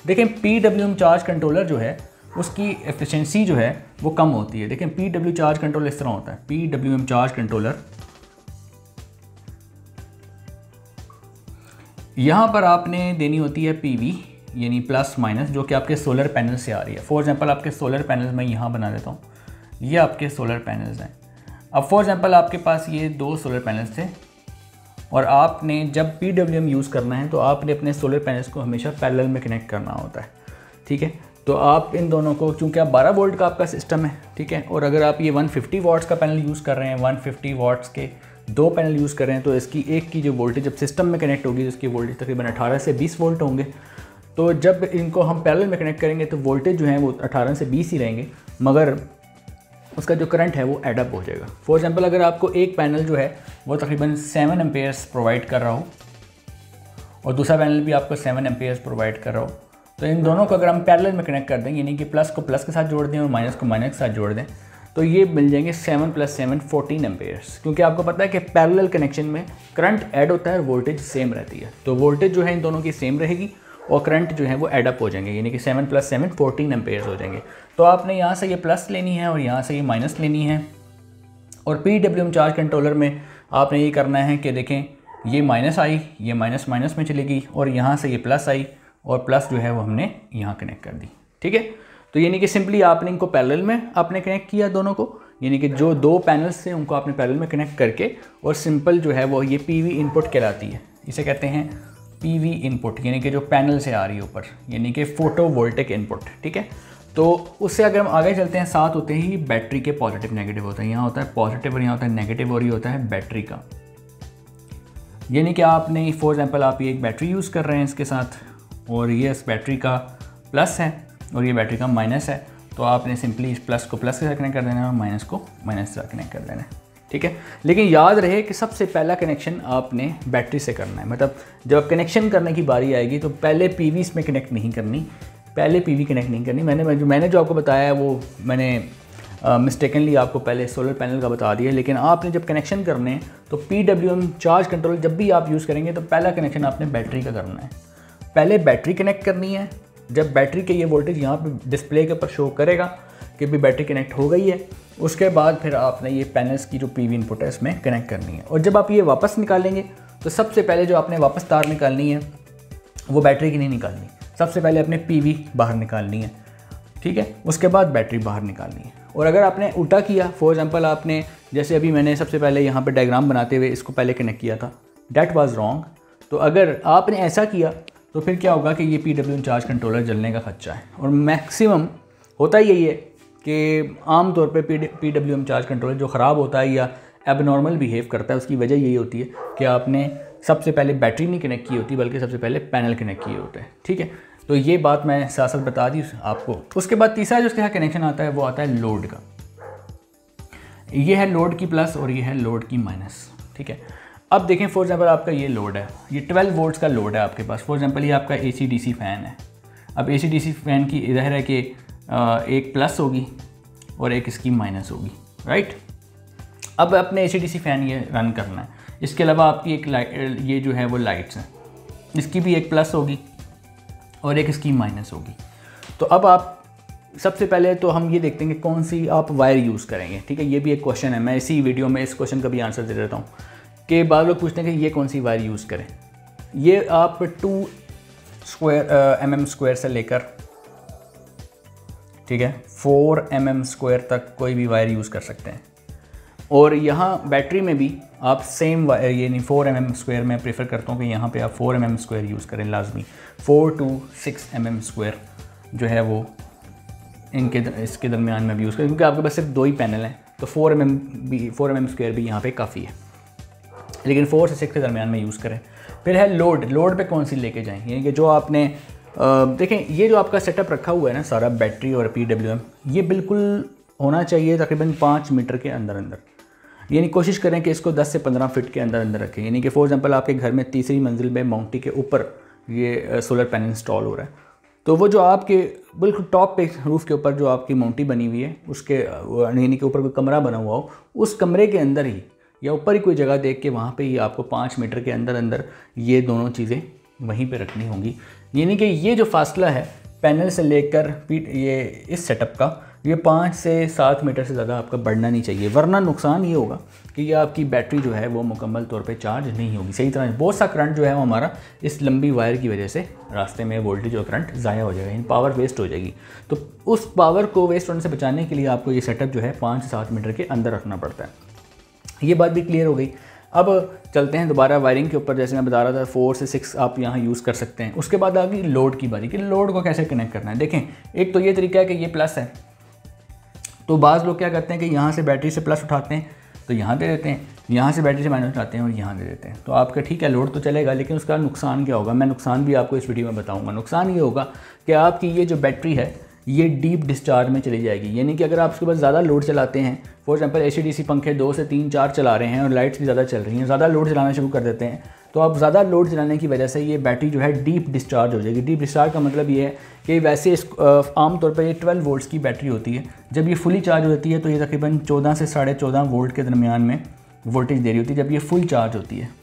देखें PWM charge controller जो है उसकी एफिशिएंसी जो है वो कम होती है। देखें PW चार्ज कंट्रोलर इस तरह होता है, PWM चार्ज कंट्रोलर, यहाँ पर आपने देनी होती है PV यानी प्लस माइनस, जो कि आपके सोलर पैनल से आ रही है। फॉर एग्जांपल आपके सोलर पैनल्स मैं यहाँ बना देता हूँ, ये आपके सोलर पैनल्स हैं। अब फॉर एग्जांपल आपके पास ये 2 सोलर पैनल्स थे और आपने जब PWM यूज़ करना है तो आपने अपने सोलर पैनल्स को हमेशा पैरेलल में कनेक्ट करना होता है, ठीक है। तो आप इन दोनों को, चूँकि आप 12 वोल्ट का आपका सिस्टम है, ठीक है, और अगर आप ये 150 वाट्स का पैनल यूज़ कर रहे हैं, 150 वाट्स के 2 पैनल यूज़ कर रहे हैं, तो इसकी एक की जो वोल्टेज जब सिस्टम में कनेक्ट होगी तो इसकी वोल्टेज तकरीबन 18 से 20 वोल्ट होंगे। तो जब इनको हम पैरेलल में कनेक्ट करेंगे तो वोल्टेज जो है वो 18 से 20 ही रहेंगे, मगर उसका जो करंट है वो एडअप हो जाएगा। फॉर एग्जांपल अगर आपको एक पैनल जो है वो तकरीबन 7 एम्पेयर्स प्रोवाइड कर रहा हो और दूसरा पैनल भी आपको 7 एम्पेयर्स प्रोवाइड कर रहा हो, तो इन दोनों को अगर हम पैरेलल में कनेक्ट कर दें, यानी कि प्लस को प्लस के साथ जोड़ दें और माइनस को माइनस के साथ जोड़ दें, तो ये मिल जाएंगे 7 + 7 14 एम्पेयर्स। क्योंकि आपको पता है कि पैरेलल कनेक्शन में करंट ऐड होता है और वोल्टेज सेम रहती है, तो वोल्टेज जो है इन दोनों की सेम रहेगी और करंट जो है वो एडअप हो जाएंगे, यानी कि 7 + 7 14 एम्पेयर्स हो जाएंगे। तो आपने यहाँ से ये प्लस लेनी है और यहाँ से ये माइनस लेनी है। और PWM चार्ज कंट्रोलर में आपने ये करना है कि देखें ये माइनस आई, ये माइनस माइनस में चलेगी और यहाँ से ये प्लस आई और प्लस जो है वो हमने यहाँ कनेक्ट कर दी, ठीक है। तो यानी कि सिंपली आपने इनको पैरेलल में आपने कनेक्ट किया दोनों को, यानी कि जो 2 पैनल्स थे उनको आपने पैरेलल में कनेक्ट करके, और सिंपल जो है वो ये PV इनपुट कहलाती है। इसे कहते हैं PV इनपुट, यानी कि जो पैनल से आ रही है ऊपर, यानी कि फोटोवोल्टिक इनपुट, ठीक है। तो उससे अगर हम आगे चलते हैं, साथ होते ही बैटरी के पॉजिटिव नेगेटिव होते हैं। यहाँ होता है पॉजिटिव और यहाँ होता है नेगेटिव, और ये होता है बैटरी का। यानी कि आपने फॉर एग्जांपल आप ये एक बैटरी यूज़ कर रहे हैं इसके साथ, और ये इस बैटरी का प्लस है और ये बैटरी का माइनस है, तो आपने सिंपली इस प्लस को प्लस के साथ कनेक्ट कर देना है और माइनस को माइनस के साथ कनेक्ट कर देना है, ठीक है। लेकिन याद रहे कि सबसे पहला कनेक्शन आपने बैटरी से करना है। मतलब जब कनेक्शन करने की बारी आएगी तो पहले PV इसमें कनेक्ट नहीं करनी, पहले PV कनेक्ट नहीं करनी। मैंने जो आपको बताया है वो मैंने मिस्टेकनली आपको पहले सोलर पैनल का बता दिया, लेकिन आपने जब कनेक्शन करने हैं तो PWM चार्ज कंट्रोल जब भी आप यूज़ करेंगे तो पहला कनेक्शन आपने बैटरी का करना है। पहले बैटरी कनेक्ट करनी है। जब बैटरी के ये वोल्टेज यहाँ पे डिस्प्ले के ऊपर शो करेगा कि भी बैटरी कनेक्ट हो गई है, उसके बाद फिर आपने ये पैनल्स की जो PV इनपुट है इसमें कनेक्ट करनी है। और जब आप ये वापस निकालेंगे तो सबसे पहले जो आपने वापस तार निकालनी है वो बैटरी की नहीं निकालनी, सबसे पहले अपने PV बाहर निकालनी है, ठीक है। उसके बाद बैटरी बाहर निकालनी है। और अगर आपने उल्टा किया, फॉर एग्जांपल आपने जैसे अभी मैंने सबसे पहले यहाँ पे डायग्राम बनाते हुए इसको पहले कनेक्ट किया था, डैट वाज रॉन्ग। तो अगर आपने ऐसा किया तो फिर क्या होगा कि ये PWM चार्ज कंट्रोलर जलने का खर्चा है। और मैक्सिमम होता यही है कि आम तौर पे PWM चार्ज कंट्रोलर जो ख़राब होता है या एबनॉर्मल बिहेव करता है, उसकी वजह यही होती है कि आपने सबसे पहले बैटरी नहीं कनेक्ट की होती बल्कि सबसे पहले पैनल कनेक्ट किए होते हैं, ठीक है। तो ये बात मैं साथ साथ बता दी आपको। उसके बाद तीसरा जो इसके साथ कनेक्शन आता है वो आता है लोड का। ये है लोड की प्लस और ये है लोड की माइनस, ठीक है। अब देखें फॉर एग्जांपल आपका ये लोड है, ये 12 वोल्ट्स का लोड है आपके पास। फॉर एग्जांपल ये आपका AC/DC फ़ैन है। अब AC/DC फ़ैन की इधर है कि एक प्लस होगी और एक इसकी माइनस होगी, राइट। अब अपने AC/DC फ़ैन ये रन करना है। इसके अलावा आपकी एक लाइट, ये जो है वो लाइट्स हैं, इसकी भी एक प्लस होगी और एक इसकी माइनस होगी। तो अब आप सबसे पहले तो हम ये देखते हैं कि कौन सी आप वायर यूज़ करेंगे, ठीक है। ये भी एक क्वेश्चन है, मैं इसी वीडियो में इस क्वेश्चन का भी आंसर दे देता हूँ कि बाद लोग पूछते हैं कि ये कौन सी वायर यूज़ करें। ये आप 2 mm स्क्वायर से लेकर, ठीक है, 4 mm स्क्वायर तक कोई भी वायर यूज़ कर सकते हैं। और यहाँ बैटरी में भी आप सेम वायर, यानी 4 mm स्क्वायर मैं प्रेफर करता हूँ कि यहाँ पे आप 4 mm स्क्वायर यूज़ करें लाजमी। 4 to 6 mm स्क्वायर जो है वो इसके दरमियान में भी यूज़ करें, क्योंकि आपके पास सिर्फ 2 ही पैनल हैं, तो 4 mm स्क्वायर भी यहाँ पे काफ़ी है, लेकिन 4 से 6 के दरमियान में यूज़ करें। फिर है लोड पे कौन सी लेके जाएं, यानी कि जो आपने देखें ये जो आपका सेटअप रखा हुआ है ना सारा बैटरी और PWM, ये बिल्कुल होना चाहिए तकरीबन 5 मीटर के अंदर अंदर। यानी कोशिश करें कि इसको 10 से 15 फीट के अंदर अंदर रखें। यानी कि फॉर एग्जांपल आपके घर में तीसरी मंजिल में माउंटी के ऊपर ये सोलर पैनल इंस्टॉल हो रहा है, तो वो जो आपके बिल्कुल टॉप पे रूफ़ के ऊपर जो आपकी माउंटी बनी हुई है, उसके यानी कि ऊपर कोई कमरा बना हुआ हो, उस कमरे के अंदर ही या ऊपर ही कोई जगह देख के वहाँ पे ही आपको 5 मीटर के अंदर अंदर ये दोनों चीज़ें वहीं पे रखनी होंगी। यानी कि ये जो फासला है पैनल से लेकर ये इस सेटअप का, ये 5 से 7 मीटर से ज़्यादा आपका बढ़ना नहीं चाहिए, वरना नुकसान ये होगा कि ये आपकी बैटरी जो है वो मुकम्मल तौर पे चार्ज नहीं होगी सही तरह। बहुत सा करंट जो है वो हमारा इस लंबी वायर की वजह से रास्ते में वोल्टेज और करंट ज़ाया हो जाएगा, यानी पावर वेस्ट हो जाएगी। तो उस पावर को वेस्ट होने से बचाने के लिए आपको ये सेटअप जो है 5 से 7 मीटर के अंदर रखना पड़ता है। ये बात भी क्लियर हो गई। अब चलते हैं दोबारा वायरिंग के ऊपर। जैसे मैं बता रहा था 4 से 6 आप यहाँ यूज़ कर सकते हैं। उसके बाद आ गई लोड की बारी कि लोड को कैसे कनेक्ट करना है। देखें, एक तो ये तरीका है कि ये प्लस है, तो बाज़ लोग क्या करते हैं कि यहाँ से बैटरी से प्लस उठाते हैं तो यहाँ दे देते हैं, यहाँ से बैटरी से माइनस उठाते हैं और यहाँ दे देते हैं। तो आपका ठीक है लोड तो चलेगा, लेकिन उसका नुकसान क्या होगा, मैं नुकसान भी आपको इस वीडियो में बताऊँगा। नुकसान ये होगा कि आपकी ये जो बैटरी है ये डीप डिस्चार्ज में चली जाएगी। यानी कि अगर आप उसके पास ज़्यादा लोड चलाते हैं, फॉर एग्जांपल AC/DC पंखे 2 से 3 4 चला रहे हैं और लाइट्स भी ज़्यादा चल रही हैं, ज़्यादा लोड चलाना शुरू कर देते हैं, तो आप ज़्यादा लोड चलाने की वजह से ये बैटरी जो है डीप डिस्चार्ज हो जाएगी। डीप डिस्चार्ज का मतलब ये है कि वैसे आमतौर पर ये 12 वोल्ट्स की बैटरी होती है, जब ये फुली चार्ज होती है तो ये तकरीबन 14 से 14.5 वोल्ट के दरमियान में वोल्टेज दे रही होती है जब ये फुल चार्ज होती है,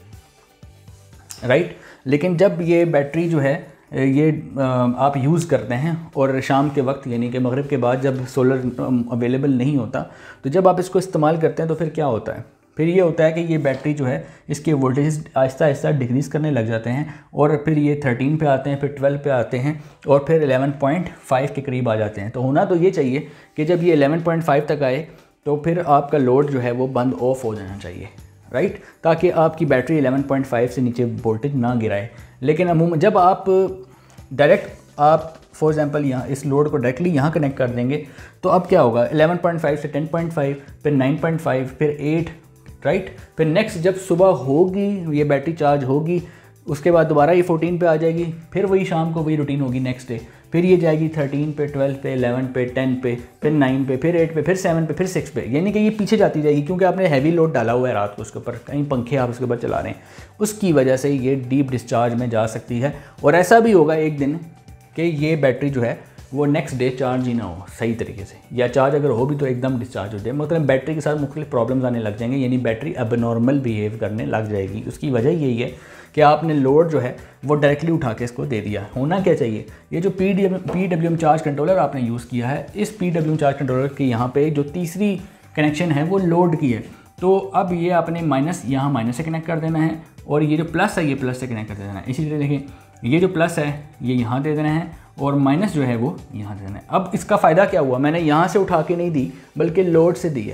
राइट। लेकिन जब ये बैटरी जो है ये आप यूज़ करते हैं और शाम के वक्त यानी कि मगरिब के बाद जब सोलर अवेलेबल नहीं होता, तो जब आप इसको इस्तेमाल करते हैं तो फिर क्या होता है, फिर ये होता है कि ये बैटरी जो है इसके वोल्टेज आहिस्ता आहिस्ता डिक्रीज़ करने लग जाते हैं और फिर ये 13 पे आते हैं, फिर 12 पे आते हैं और फिर 11.5 के करीब आ जाते हैं। तो होना तो ये चाहिए कि जब ये 11.5 तक आए तो फिर आपका लोड जो है वो बंद ऑफ हो जाना चाहिए, राइट, ताकि आपकी बैटरी 11.5 से नीचे वोल्टेज ना गिराए। लेकिन अमूमन जब आप डायरेक्ट आप फॉर एग्जांपल यहाँ इस लोड को डायरेक्टली यहाँ कनेक्ट कर देंगे तो अब क्या होगा, 11.5 से 10.5 फिर 9.5 फिर 8, राइट। फिर नेक्स्ट जब सुबह होगी ये बैटरी चार्ज होगी, उसके बाद दोबारा ये 14 पे आ जाएगी, फिर वही शाम को वही रूटीन होगी नेक्स्ट डे, फिर ये जाएगी 13 पे, 12 पे, 11 पे, 10 पे, फिर 9 पे, फिर 8 पे, फिर 7 पे, फिर 6 पे। यानी कि ये पीछे जाती जाएगी क्योंकि आपने हैवी लोड डाला हुआ है रात को उसके ऊपर, कहीं पंखे आप उसके ऊपर चला रहे हैं, उसकी वजह से ये डीप डिस्चार्ज में जा सकती है। और ऐसा भी होगा एक दिन कि ये बैटरी जो है वो नेक्स्ट डे चार्ज ही ना हो सही तरीके से, या चार्ज अगर हो भी तो एकदम डिस्चार्ज हो जाए, मतलब बैटरी के साथ मुख्तलिफ प्रॉब्लम्स आने लग जाएंगे, यानी बैटरी एबनॉर्मल बिहेव करने लग जाएगी। उसकी वजह यही है कि आपने लोड जो है वो डायरेक्टली उठा के इसको दे दिया। होना क्या चाहिए, ये जो PWM चार्ज कंट्रोलर आपने यूज़ किया है, इस PWM चार्ज कंट्रोलर के यहाँ पे जो तीसरी कनेक्शन है वो लोड की है, तो अब ये आपने माइनस यहाँ माइनस से कनेक्ट कर देना है और ये जो प्लस है ये प्लस से कनेक्ट कर देना है। इसी तरह देखिए ये जो प्लस है ये यहाँ दे देना है और माइनस जो है वो यहाँ दे देना है। अब इसका फ़ायदा क्या हुआ, मैंने यहाँ से उठा के नहीं दी बल्कि लोड से दी है,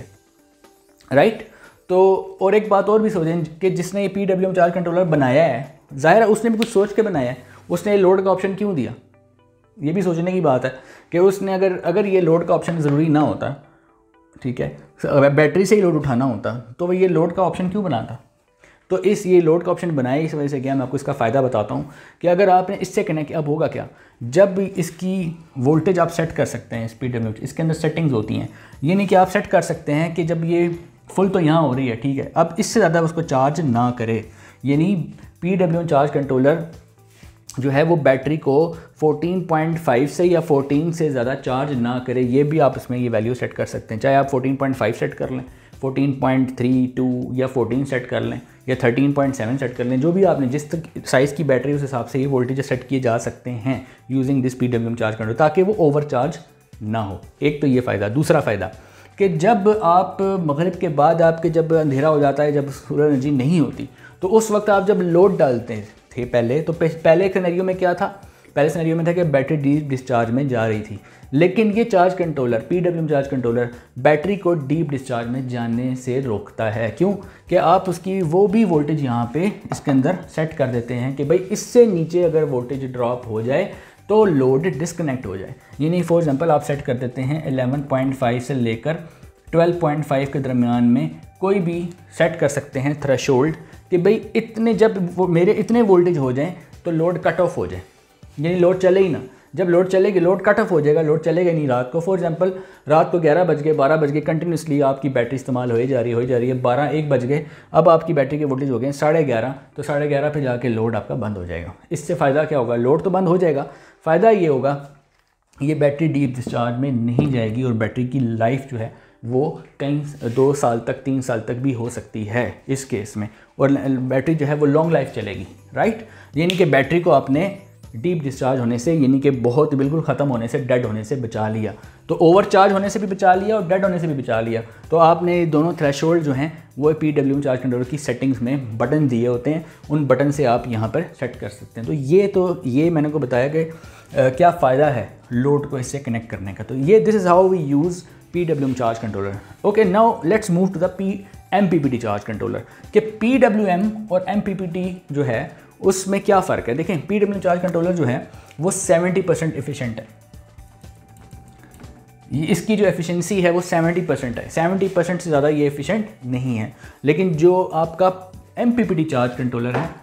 राइट। तो और एक बात और भी सोचें कि जिसने ये PWM चार्ज कंट्रोलर बनाया है, ज़ाहिर है उसने भी कुछ सोच के बनाया है, उसने ये लोड का ऑप्शन क्यों दिया, ये भी सोचने की बात है कि उसने अगर ये लोड का ऑप्शन ज़रूरी ना होता, ठीक है, बैटरी से ही लोड उठाना होता, तो वह ये लोड का ऑप्शन क्यों बनाता। तो ये लोड का ऑप्शन बनाया इस वजह से क्या, मैं आपको इसका फ़ायदा बताता हूँ कि अगर आपने इससे कनेक्ट, अब होगा क्या, जब इसकी वोल्टेज आप सेट कर सकते हैं, PWM इसके अंदर सेटिंग्स होती हैं, ये नहीं कि आप सेट कर सकते हैं कि जब ये फुल तो यहाँ हो रही है, ठीक है, अब इससे ज़्यादा उसको चार्ज ना करे, यानी PWM चार्ज कंट्रोलर जो है वो बैटरी को 14.5 से या 14 से ज़्यादा चार्ज ना करे। ये भी आप इसमें ये वैल्यू सेट कर सकते हैं, चाहे आप 14.5 सेट कर लें, 14.32 या 14 सेट कर लें या 13.7 सेट कर लें, जो भी आपने जिस साइज़ की बैटरी उस हिसाब से ये वोल्टेज सेट किए जा सकते हैं using this PWM charge controller, ताकि वो ओवर चार्ज ना हो। एक तो ये फ़ायदा। दूसरा फ़ायदा कि जब आप मगरिब के बाद आपके जब अंधेरा हो जाता है, जब सोलर एनर्जी नहीं होती, तो उस वक्त आप जब लोड डालते थे पहले, तो पहले सिनेरियो में क्या था, पहले सिनेरियो में था कि बैटरी डीप डिस्चार्ज में जा रही थी, लेकिन ये charge controller PWM charge controller battery को डीप डिस्चार्ज में जाने से रोकता है। क्यों कि आप उसकी वो भी वोल्टेज यहाँ पे इसके अंदर सेट कर देते हैं कि भाई इससे नीचे अगर वोल्टेज ड्रॉप हो जाए तो लोड डिस्कनेक्ट हो जाए। यानी फॉर एग्जांपल आप सेट कर देते हैं 11.5 से लेकर 12.5 के दरमियान में कोई भी सेट कर सकते हैं थ्रेशोल्ड कि भाई इतने, जब वो मेरे इतने वोल्टेज हो जाएं तो लोड कट ऑफ हो जाए, यानी लोड चले ही ना। जब लोड चलेगी लोड कट ऑफ हो जाएगा, लोड चलेगा नहीं रात को। फॉर एग्जांपल रात को 11 बज गए, 12 बज गए, कंटिन्यूसली आपकी बैटरी इस्तेमाल हो जा रही है, 12-1 बज गए, अब आपकी बैटरी के वोल्टेज हो गए 11:30, तो 11:30 पे जाके लोड आपका बंद हो जाएगा। इससे फ़ायदा क्या होगा, लोड तो बंद हो जाएगा, फ़ायदा ये होगा ये बैटरी डीप डिस्चार्ज में नहीं जाएगी और बैटरी की लाइफ जो है वो कई 2 साल तक 3 साल तक भी हो सकती है इस केस में, और बैटरी जो है वो लॉन्ग लाइफ चलेगी, राइट। यानी कि बैटरी को आपने डीप डिस्चार्ज होने से, यानी कि बहुत बिल्कुल ख़त्म होने से, डेड होने से बचा लिया। तो ओवर चार्ज होने से भी बचा लिया और डेड होने से भी बचा लिया। तो आपने दोनों थ्रेशोल्ड जो हैं वो PWM चार्ज कंट्रोलर की सेटिंग्स में बटन दिए होते हैं, उन बटन से आप यहाँ पर सेट कर सकते हैं। तो ये मैंने को बताया कि क्या फ़ायदा है लोड को इससे कनेक्ट करने का। तो ये this is how we use PWM charge controller. Okay, now let's move to the MPPT charge controller. कि PWM और MPPT जो है उसमें क्या फ़र्क है। देखें, PWM चार्ज कंट्रोलर जो है वो 70% एफिशिएंट है। इसकी जो एफिशिएंसी है वो 70% है। 70% से ज़्यादा ये एफिशिएंट नहीं है। लेकिन जो आपका MPPT चार्ज कंट्रोलर है,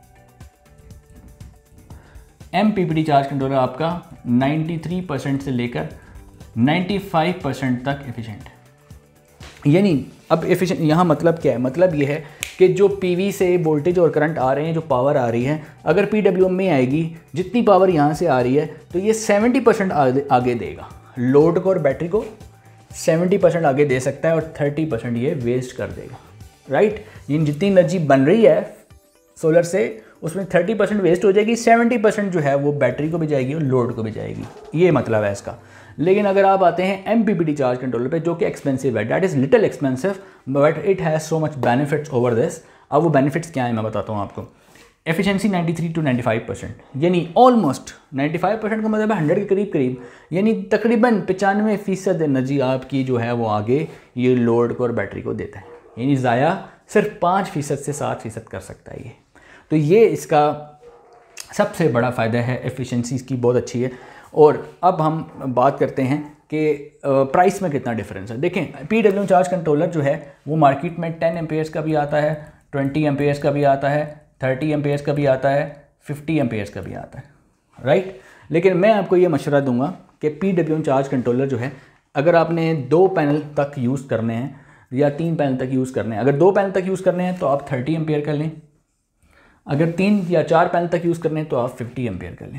MPPT चार्ज कंट्रोलर आपका 93% से लेकर 95% तक एफिशिएंट है। यानी अब एफिशिएंट यहाँ मतलब क्या है, मतलब ये है कि जो PV से वोल्टेज और करंट आ रहे हैं, जो पावर आ रही है, अगर PWM में आएगी, जितनी पावर यहाँ से आ रही है तो ये 70% आगे देगा लोड को और बैटरी को। 70% आगे दे सकता है और 30% ये वेस्ट कर देगा, राइट। यानी जितनी एनर्जी बन रही है सोलर से उसमें 30% वेस्ट हो जाएगी, 70% जो है वो बैटरी को भी जाएगी और लोड को भी जाएगी, ये मतलब है इसका। लेकिन अगर आप आते हैं MPPT चार्ज कंट्रोलर पे, जो कि एक्सपेंसिव है, that is little expensive but it has so much benefits over this. अब वो बेनिफिट्स क्या है मैं बताता हूँ आपको। एफिशिएंसी 93 to 95%, यानी ऑलमोस्ट 95% का मतलब है 100 के करीब करीब, यानी तकरीबन 95% एनर्जी आपकी जो है वो आगे ये लोड को और बैटरी को देता है। यानी ज़ाया सिर्फ 5% से 7% कर सकता है ये। तो ये इसका सबसे बड़ा फ़ायदा है, एफिशिएंसी इसकी बहुत अच्छी है। और अब हम बात करते हैं कि प्राइस में कितना डिफरेंस है। देखें, PWM चार्ज कंट्रोलर जो है वो मार्केट में 10 एम्पेयर्स का भी आता है, 20 एम्पेयर्स का भी आता है, 30 एम्पेयर्स का भी आता है, 50 एम्पेयर्स का भी आता है, राइट। लेकिन मैं आपको ये मशवरा दूंगा कि PWM चार्ज कंट्रोलर जो है, अगर आपने 2 पैनल तक यूज़ करने हैं या 3 पैनल तक यूज़ करने हैं, अगर 2 पैनल तक यूज़ करने हैं तो आप 30 एम्पेयर कर लें, अगर 3 या 4 पैनल तक यूज़ करने हैं तो आप 50 एम्पेयर कर लें।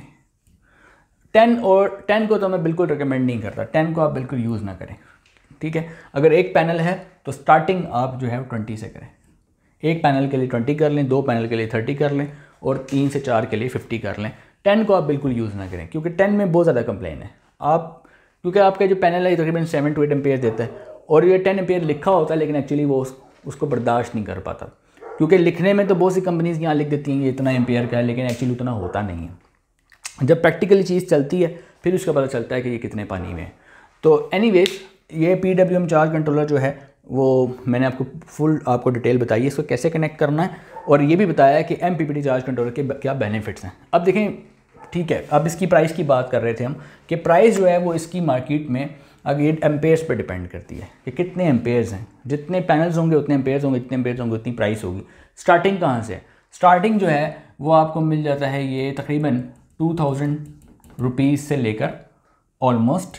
10 को तो मैं बिल्कुल रिकमेंड नहीं करता, 10 को आप बिल्कुल यूज़ ना करें, ठीक है। अगर एक पैनल है तो स्टार्टिंग आप जो है वो 20 से करें। एक पैनल के लिए 20 कर लें, 2 पैनल के लिए 30 कर लें और 3 से 4 के लिए 50 कर लें। 10 को आप बिल्कुल यूज़ ना करें, क्योंकि 10 में बहुत ज़्यादा कंप्लेन है क्योंकि आपका जो पैनल है तकरीबन 7 to 8 एम्पेयर देता है और ये 10 एम्पेयर लिखा होता है, लेकिन एक्चुअली वो उसको बर्दाश्त नहीं कर पाता, क्योंकि लिखने में तो बहुत सी कंपनीज़ यहाँ लिख देती हैं ये इतना एम्पेयर का है, लेकिन एक्चुअली उतना होता नहीं है। जब प्रैक्टिकली चीज़ चलती है फिर उसका पता चलता है कि ये कितने पानी में है। तो एनीवेज, ये PWM चार्ज कंट्रोलर जो है वो मैंने आपको डिटेल बताई है, इसको कैसे कनेक्ट करना है, और ये भी बताया है कि MPPT चार्ज कंट्रोलर के क्या बेनिफिट्स हैं। अब देखें, ठीक है, अब इसकी प्राइस की बात कर रहे थे हम कि प्राइस जो है वो इसकी मार्केट में अगेन एम्पेयर्स पे डिपेंड करती है कि कितने एम्पेयर्स हैं। जितने पैनल्स होंगे उतने एम्पेयर्स होंगे, जितने एम्पेयर्स होंगे उतनी प्राइस होगी। स्टार्टिंग कहाँ से? स्टार्टिंग जो है वो आपको मिल जाता है ये तकरीबन 2000 रुपीज़ से लेकर ऑलमोस्ट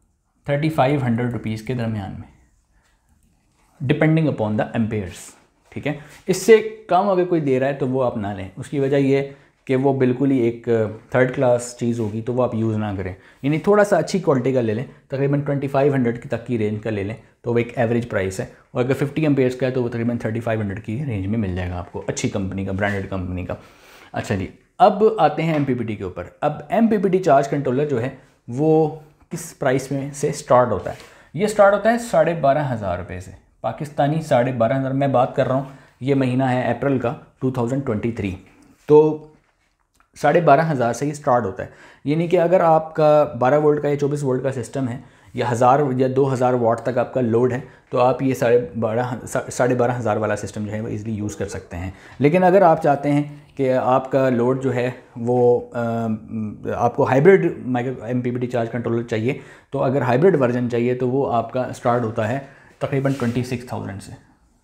3500 रुपीज़ के दरमियान में, डिपेंडिंग अपॉन द एम्पेयर्स, ठीक है। इससे कम अगर कोई दे रहा है तो वो आप ना लें। उसकी वजह ये कि वो बिल्कुल ही एक थर्ड क्लास चीज़ होगी, तो वो आप यूज़ ना करें। यानी थोड़ा सा अच्छी क्वालिटी का ले लें, तकरीबन 2500 तक की रेंज का ले लें, तो वो एक एवरेज प्राइस है। और अगर 50 एम्पेयर्स का है तो वो तकरीबन 3500 की रेंज में मिल जाएगा आपको, अच्छी कंपनी का, ब्रांडेड कंपनी का। अच्छा जी, अब आते हैं MPPT के ऊपर। अब MPPT चार्ज कंट्रोलर जो है वो किस प्राइस में से स्टार्ट होता है? ये स्टार्ट होता है 12,500 रुपये से, पाकिस्तानी 12,500। मैं बात कर रहा हूँ, ये महीना है अप्रैल का 2023, तो 12,500 से ही स्टार्ट होता है। यानी कि अगर आपका 12 वोल्ट का या 24 वोल्ट का सिस्टम है या 1000 या 2000 वाट तक आपका लोड है, तो आप ये 12,500 वाला सिस्टम जो है वो ईज़िली यूज़ कर सकते हैं। लेकिन अगर आप चाहते हैं कि आपका लोड जो है वो आपको हाइब्रिड MPPT चार्ज कंट्रोलर चाहिए, तो अगर हाइब्रिड वर्जन चाहिए तो वो आपका स्टार्ट होता है तकरीबन 26,000 से,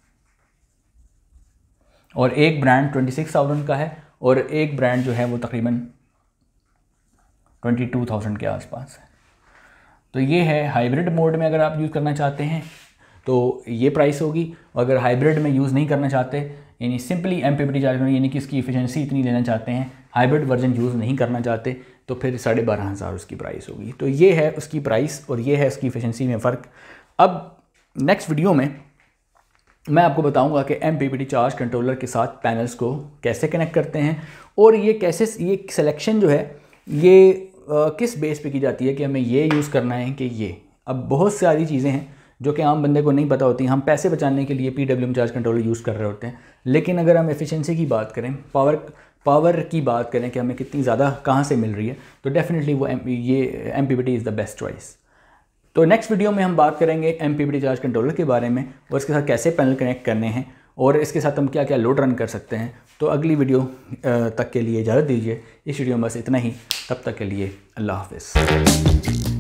और एक ब्रांड 26,000 का है और एक ब्रांड जो है वो तकरीबन 22,000 के आसपास है। तो ये है हाइब्रिड मोड में अगर आप यूज़ करना चाहते हैं तो ये प्राइस होगी। और अगर हाइब्रिड में यूज़ नहीं करना चाहते, यानी सिंपली MPPT चार्ज में, यानी कि इसकी एफिशिएंसी इतनी लेना चाहते हैं, हाइब्रिड वर्जन यूज़ नहीं करना चाहते, तो फिर 12,500 उसकी प्राइस होगी। तो ये है उसकी प्राइस और ये है उसकी एफिशिएंसी में फ़र्क। अब नेक्स्ट वीडियो में मैं आपको बताऊंगा कि MPPT चार्ज कंट्रोलर के साथ पैनल्स को कैसे कनेक्ट करते हैं और ये कैसे, ये सिलेक्शन जो है ये किस बेस पे की जाती है कि हमें ये यूज़ करना है कि ये। अब बहुत सारी चीज़ें हैं जो कि आम बंदे को नहीं पता होती। हम पैसे बचाने के लिए PWM चार्ज कंट्रोलर यूज़ कर रहे होते हैं, लेकिन अगर हम एफिशिएंसी की बात करें, पावर की बात करें कि हमें कितनी ज़्यादा कहाँ से मिल रही है, तो डेफिनेटली वो ये MPPT is the best choice. तो नेक्स्ट वीडियो में हम बात करेंगे MPPT चार्ज कंट्रोलर के बारे में और इसके साथ कैसे पैनल कनेक्ट करने हैं और इसके साथ हम क्या क्या लोड रन कर सकते हैं। तो अगली वीडियो तक के लिए इजाज़त दीजिए। इस वीडियो में बस इतना ही, तब तक के लिए अल्लाह हाफ़िज़।